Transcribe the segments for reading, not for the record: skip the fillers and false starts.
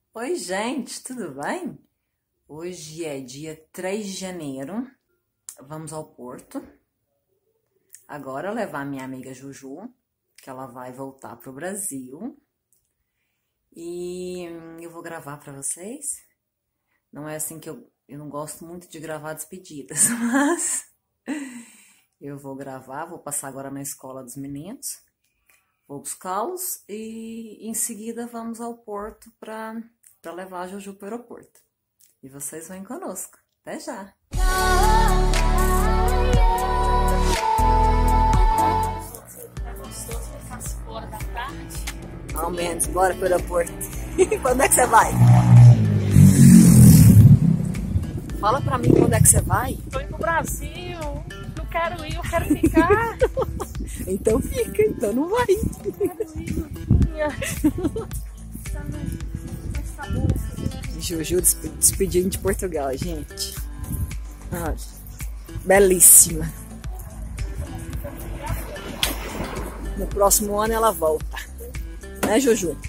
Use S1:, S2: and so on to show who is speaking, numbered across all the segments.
S1: Oi, gente, tudo bem? Hoje é dia 3 de janeiro, vamos ao Porto. Agora levar minha amiga Juju, que ela vai voltar pro Brasil. E eu vou gravar para vocês. Não é assim que eu não gosto muito de gravar despedidas, mas eu vou gravar, vou passar agora na escola dos meninos. Vou buscá-los e em seguida vamos ao Porto para levar a Juju para o aeroporto. E vocês vêm conosco. Até já! Ao menos, bora para o aeroporto. Quando é que você vai? Fala pra mim quando é que você vai.
S2: Tô indo pro Brasil. Não quero ir, eu quero ficar.
S1: Então fica, então não vai. Juju despedindo de Portugal, gente. Olha, belíssima. No próximo ano ela volta. Né, Juju?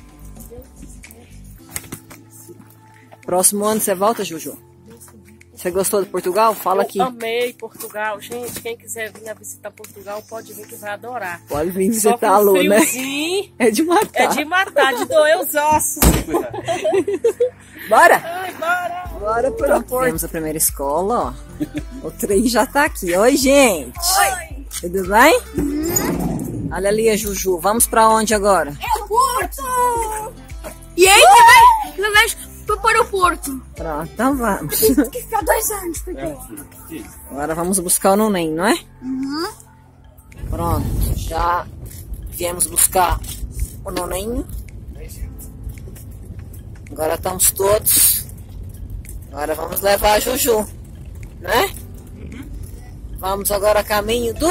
S1: Próximo ano você volta, Juju? Você gostou de Portugal? Fala aqui.
S2: Eu amei Portugal, gente. Quem quiser vir visitar Portugal, pode vir que vai adorar.
S1: Pode vir visitar a Lu, né?
S2: É
S1: de matar.
S2: É de matar, de doer os ossos.
S1: Bora?
S2: Ai, bora!
S1: Bora pro aeroporto. Temos a primeira escola, ó. O trem já tá aqui. Oi, gente.
S2: Oi!
S1: Tudo bem? Olha ali a Juju. Vamos pra onde agora?
S3: Aeroporto! E aí, que vai pro aeroporto.
S1: Pronto, então vamos.
S3: Tem que ficar 2 anos, porque...
S1: Agora vamos buscar o neném, não é?
S3: Uhum.
S1: Pronto, já viemos buscar o neném. Agora estamos todos. Agora vamos levar a Juju, né? Vamos agora a caminho do...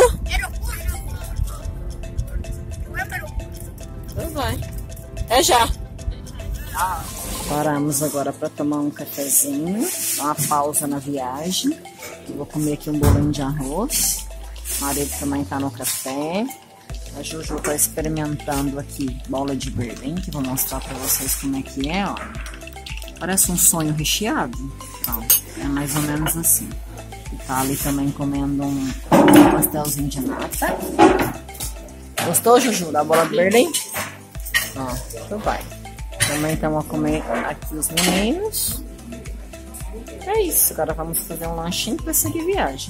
S1: Então vai. É já. Paramos agora para tomar um cafezinho, uma pausa na viagem. Eu vou comer aqui um bolinho de arroz. O marido também tá no café. A Juju tá experimentando aqui bola de Berlim, que vou mostrar para vocês como é que é, ó. Parece um sonho recheado. Então, é mais ou menos assim. E tá ali também comendo um pastelzinho de nata. Gostou, Juju, da bola de Berlim? Ó, então vai. Também estamos a comer aqui os meninos. É isso, agora vamos fazer um lanchinho para seguir viagem.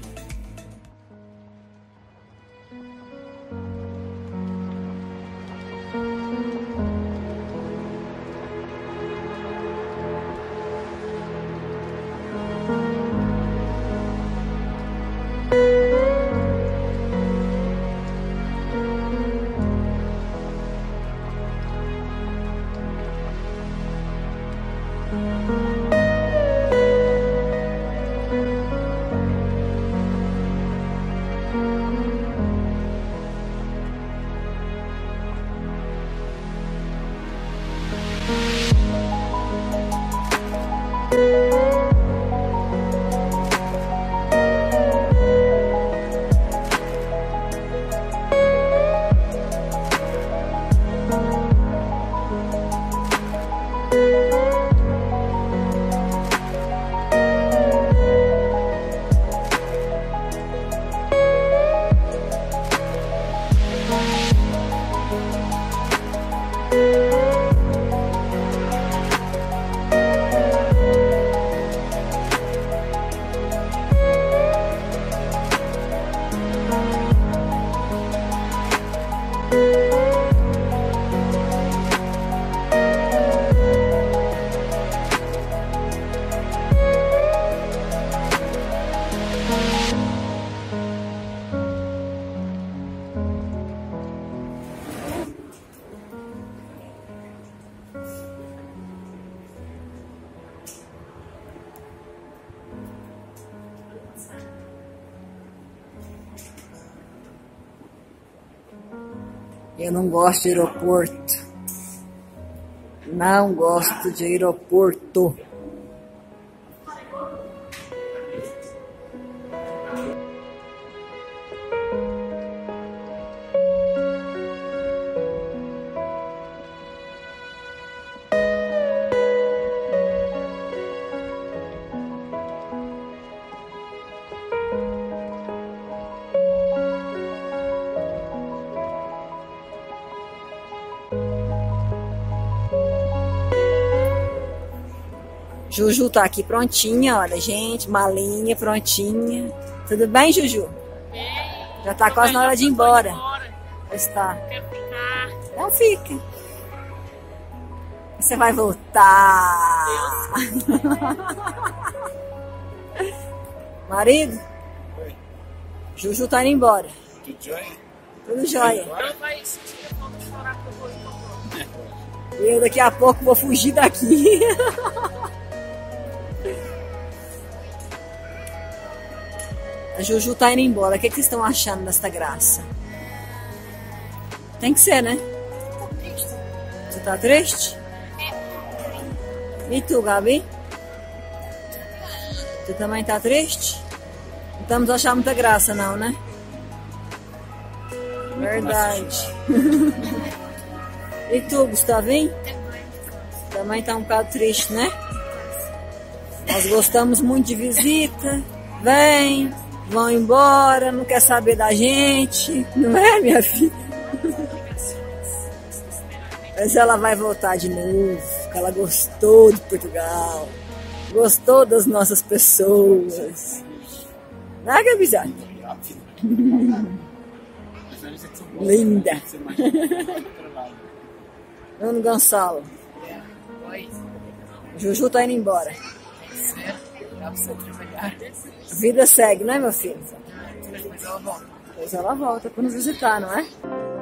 S1: Eu não gosto de aeroporto. Não gosto de aeroporto. Juju tá aqui prontinha, olha, gente. Malinha prontinha. Tudo bem, Juju? Já tá quase na hora de ir embora. Está.
S2: Quero ficar.
S1: Não fica. Você vai voltar. Marido?
S4: Oi.
S1: Juju tá indo embora.
S4: Tudo jóia?
S1: Tudo jóia.
S2: Não vai sentir a falta de chorar que eu vou embora.
S1: Eu daqui a pouco vou fugir daqui. A Juju tá indo embora. O que vocês estão achando desta graça? Tem que ser, né? Você tá triste? E tu, Gabi? Tu também tá triste? Não estamos achando muita graça, não, né? Verdade. E tu, Gustavinho? Também tá um bocado triste, né? Nós gostamos muito de visita. Vem, vão embora, não quer saber da gente. Não é, minha filha? Mas ela vai voltar de novo, porque ela gostou de Portugal. Gostou das nossas pessoas. Não é, Gabizada? Linda. Dona Gonçalo.
S2: Oi.
S1: Juju tá indo embora.
S2: Dá pra você trabalhar.
S1: A vida segue, né, meu filho?
S2: Depois ela volta.
S1: Depois ela volta pra nos visitar, não é?